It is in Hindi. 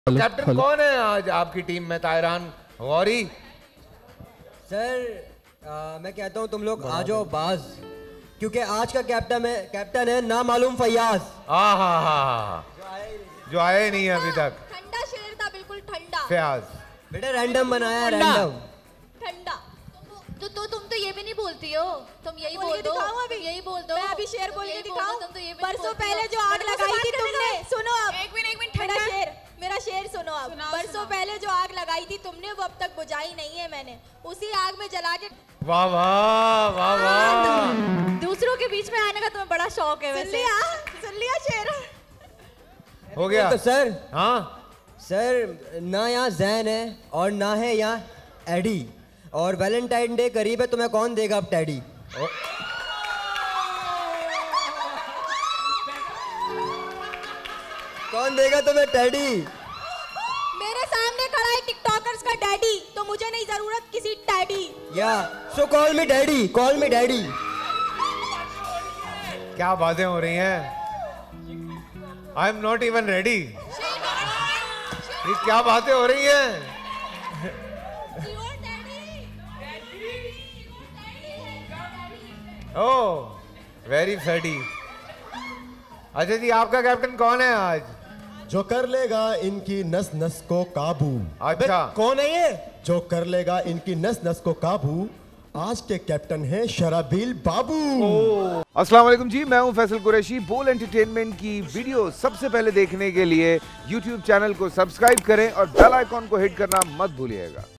कैप्टन कौन है आज आपकी टीम में? तायरान, गौरी? सर मैं कहता हूँ तुम लोग आ जाओ बाज, क्योंकि आज का कैप्टन है ना मालूम फैयाज। जो आए नहीं है अभी तक। ठंडा शेर था, बिल्कुल ठंडा। फयाज बेटा रैंडम बनाया, रैंडम ठंडा। तो तुम तो ये भी नहीं बोलती हो, तुम यही बोल दो, यही बोल दो। मैं अभी शेर बोल के दिखाऊं? तुम तो ये भी परसों पहले जो आग लगाई थी तुमने, सुनो अब। एक मिनट मेरा शेर सुनो अब। परसों पहले जो आग लगाई थी तुमने, वो अब तक बुझाई नहीं है मैंने, उसी आग में जला के। वाह वाह वाह वाह। दूसरों के बीच में आने का तुम्हें बड़ा शौक है वैसे। सुन लिया शेर हो गया तो सर। हाँ सर ना यहाँ जैन है और ना है यहाँ एडी, और वैलेंटाइन डे करीब है, तुम्हें कौन देगा अब टैडी? कौन देगा तुम्हें टैडी? मेरे सामने खड़ा है टिकटॉकर्स का डैडी, तो मुझे नहीं जरूरत किसी टैडी। या so call me daddy, call me daddy. क्या बातें हो रही हैं? I am not even ready. ये क्या बातें हो रही हैं? Oh very faddy. अच्छा जी, आपका कैप्टन कौन है आज? जो कर लेगा इनकी नस नस को काबू। अच्छा कौन है ये? जो कर लेगा इनकी नस नस को काबू। आज के कैप्टन है शराबील बाबू। अस्सलाम वालेकुम जी, मैं हूं फैसल कुरैशी। बोल एंटरटेनमेंट की वीडियो सबसे पहले देखने के लिए YouTube चैनल को सब्सक्राइब करें और बेल आइकॉन को हिट करना मत भूलिएगा।